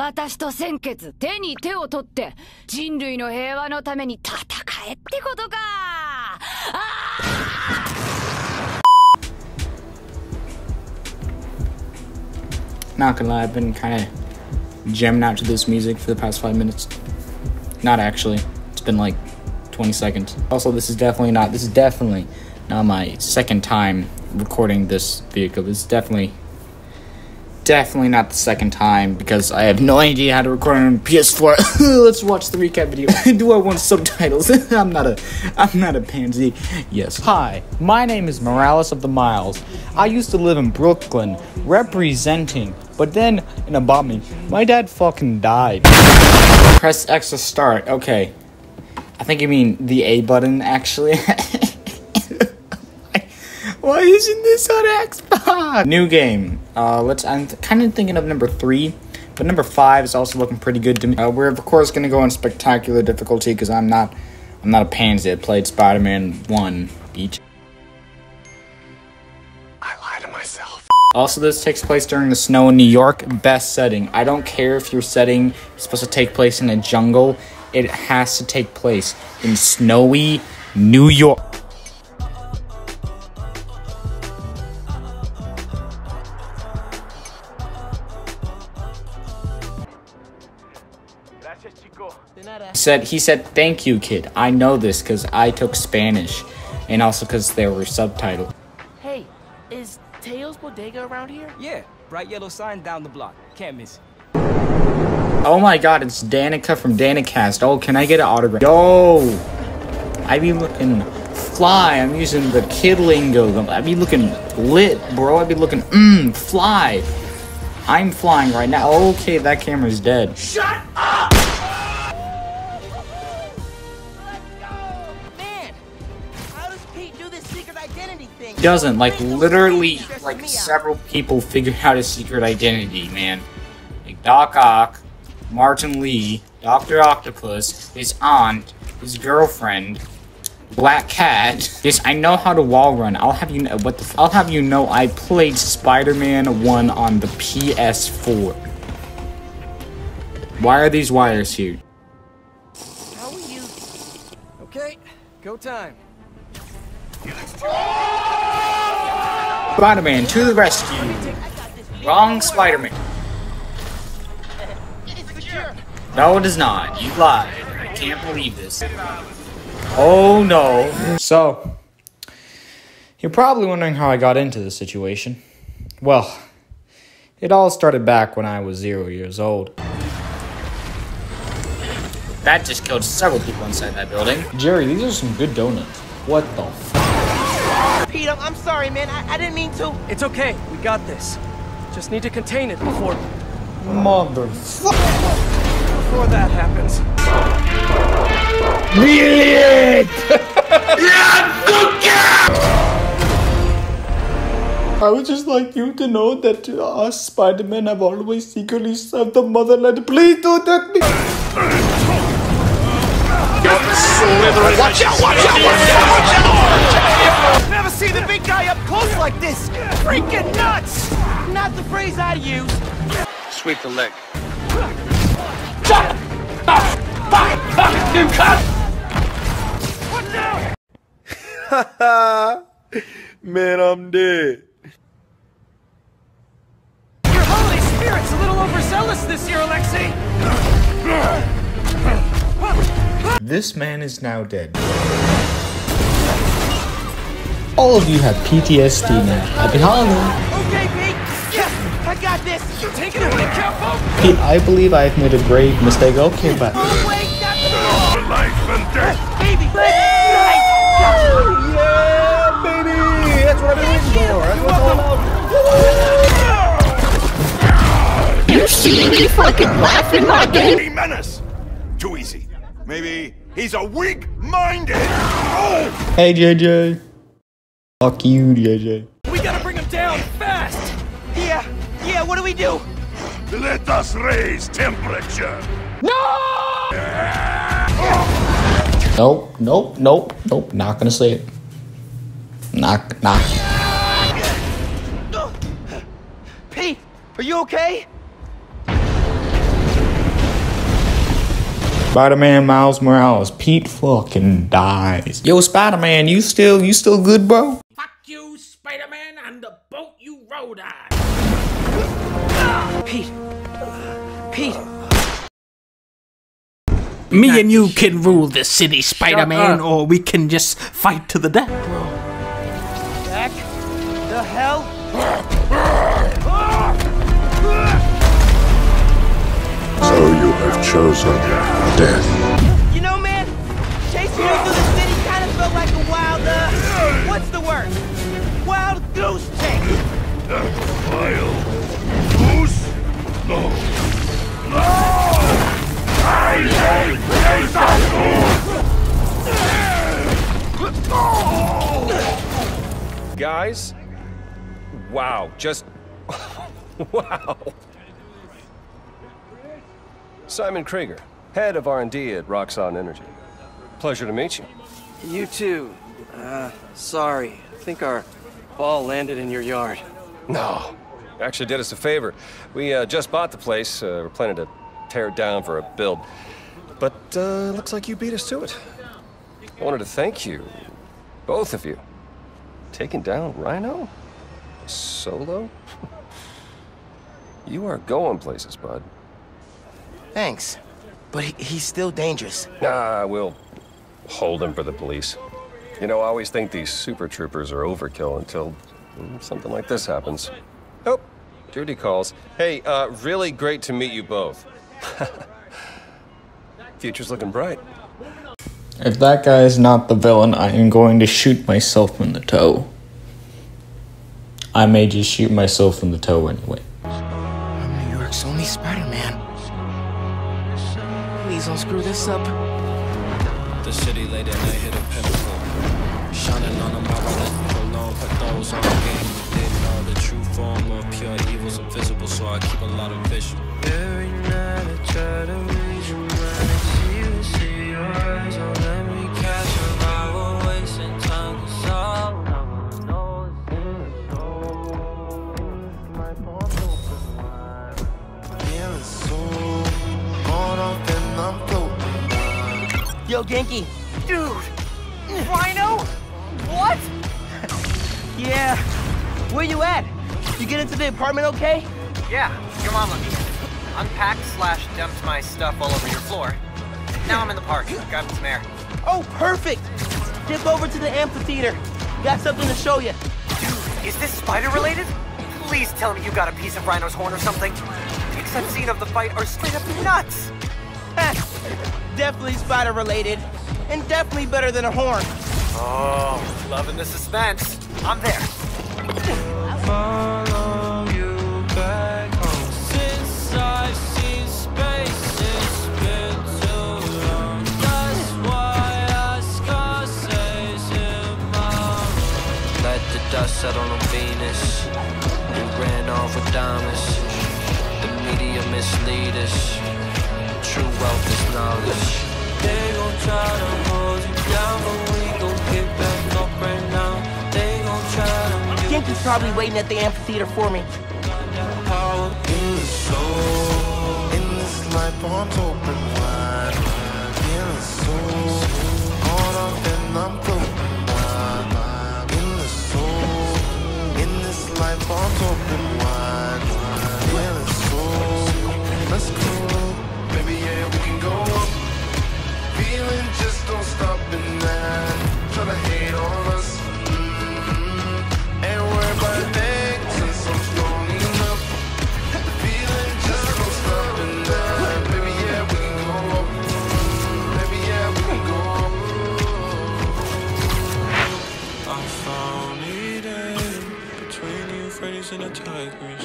私と先決、手に手を取って、人類の平和のために戦えってことか。 Not gonna lie, I've been kind of jamming out to this music for the past 5 minutes. Not actually. It's been like 20 seconds. Also, this is definitely not my second time recording this vehicle. This is definitely not the second time because I have no idea how to record on PS4. Let's watch the recap video. Do I want subtitles? I'm not a pansy. Yes. Hi, my name is Morales of the Miles. I used to live in Brooklyn, representing, but then in a bombing, my dad fucking died. Press X to start. Okay. I think you mean the A button, actually. Why isn't this on Xbox? New game. I'm kind of thinking of number 3, but number 5 is also looking pretty good to me. We're of course gonna go on spectacular difficulty because I'm not a pansy. I played Spider-Man 1 each. I lie to myself. Also, this takes place during the snow in New York. Best setting. I don't care if your setting is supposed to take place in a jungle. It has to take place in snowy New York. He said, thank you, kid. I know this because I took Spanish. And also because there were subtitles. Hey, is Teo's Bodega around here? Yeah, bright yellow sign down the block. Can't miss it. Oh my god, it's Danica from Danicast. Oh, can I get an autograph? Yo! I be looking fly. I'm using the kid lingo. I be looking lit, bro. I be looking, fly. I'm flying right now. Okay, that camera's dead. Shut up! Doesn't, like, literally, like, several people figured out his secret identity, man. Like, Doc Ock, Martin Lee, Dr. Octopus, his aunt, his girlfriend, Black Cat. Yes, I know how to wall run. I'll have you know, I'll have you know I played Spider-Man 1 on the PS4. Why are these wires here? How are you? Okay, go time. Spider-Man to the rescue. Wrong Spider-Man. No, it is not. You lied. I can't believe this. Oh no. So, you're probably wondering how I got into this situation. Well, it all started back when I was 0 years old. That just killed several people inside that building. Jerry, these are some good donuts. What the f***? Pete, I'm sorry, man. I didn't mean to. It's okay, we got this. Just need to contain it before Motherfucker. before that happens. I would just like you to know that us Spider-Men have always secretly served the motherland. Please don't hurt me. Watch out! Watch out! Watch out! Never see the big guy up close like this. Freaking nuts! Not the phrase I use. Sweep the leg. Shut up! Fuck! You cut! What now? Man, I'm dead. Your Holy Spirit's a little overzealous this year, Alexei. This man is now dead. All of you have PTSD now. Happy holiday. Okay, Pete. Yes, I got this. Take it away, careful. Pete, I believe I have made a grave mistake. Okay, but... Oh, wait, that's For life and death. baby. Yeah, baby! That's what I've been waiting for. That's what it's all about. You see me fucking laughing like it? Menace. Too easy. Maybe he's a weak-minded. Oh! Hey, JJ. Fuck you, JJ. We gotta bring him down fast! Yeah, what do we do? Let us raise temperature. Nope. Not gonna say it. Knock. Pete, are you okay? Spider-Man Miles Morales. Pete fucking dies. Yo, Spider-Man, you still good, bro? Fuck you, Spider-Man, and the boat you rode on. Pete. Me and you can rule this city, Spider-Man, or we can just fight to the death, bro. Back the hell? So you have chosen death. You know, man, chasing you through the city kind of felt like a wild, what's the word? Wild goose chase. Wild goose? No. I hate Guys, wow, just wow. Simon Krieger, head of R&D at Roxxon Energy. Pleasure to meet you. You too. Sorry. I think our ball landed in your yard. No, actually did us a favor. We just bought the place. We're planning to tear it down for a build. But looks like you beat us to it. I wanted to thank you, both of you. Taking down Rhino? Solo? You are going places, bud. Thanks, but he's still dangerous. Nah, we'll hold him for the police. You know, I always think these super troopers are overkill until something like this happens. Oh, Judy calls. Hey, really great to meet you both. Future's looking bright. If that guy is not the villain, I am going to shoot myself in the toe. I may just shoot myself in the toe anyway. I'm New York's only Spider-Man. Please don't screw this up. The city late at night hit a pinnacle. Shining on a marble, prolong, put those on the game. They know the true form of pure evil's invisible, so I keep a lot of vision. Every night I try to reach your mind, see your eyes, don't let me catch you. I will wasting time, 'cause all I wanna know is in the door. My bones open wide, feeling so caught up and I'm floating by. Yo, Genki. Dude! Rhino? What? Yeah. Where you at? You get into the apartment okay? Yeah, your mom let me unpacked / dumped my stuff all over your floor. Now I'm in the park, grabbing some air. Oh, perfect! Dip over to the amphitheater. Got something to show you. Dude, is this spider-related? Please tell me you got a piece of Rhino's horn or something. Pics I've seen of the fight are straight up nuts. Definitely spider-related. And definitely better than a horn. Oh, loving the suspense. I'm there. Follow you back home. Since I've seen space, it's been too long. That's why I Scarface in my room. Let the dust settle on Venus. We ran off with diamonds. The media mislead us. True wealth is knowledge. They gon' try to hold you down, but we gon' get back up right now. They gon' try to. Genki's probably waiting at the amphitheater for me. Power in the soul, in this life arms open wide. Feeling so caught up and I'm floating wide. In the soul, in this life arms open wide. Feeling so, let's go, baby, yeah, we can go up. Feeling just don't stop in that. Tryna hate on us. Ain't worried about a thing since I'm strong enough. The feeling just don't stop in that. Baby, yeah, we can go up. Baby, yeah, we can go up. I found Eden between you, Freddy's and a tiger.